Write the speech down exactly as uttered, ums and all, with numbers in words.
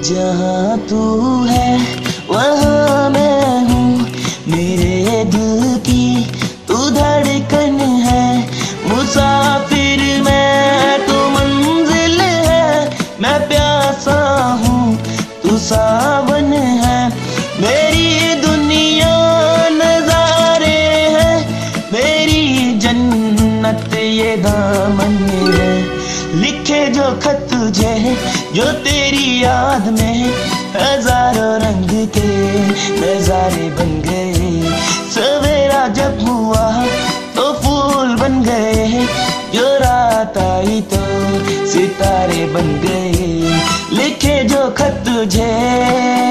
जहाँ तू है वहाँ मैं हूँ, मेरे दिल की तू धड़कन है। मुसाफिर मैं तो मंजिल है, मैं प्यासा हूँ तू सावन है। मेरी दुनिया नजारे है, मेरी जन्नत ये दामन है। लिखे जो खत तुझे जो तेरी याद में, हजारों रंग के नजारे बन गए। सवेरा जब हुआ तो फूल बन गए, जो रात आई तो सितारे बन गए। लिखे जो खत तुझे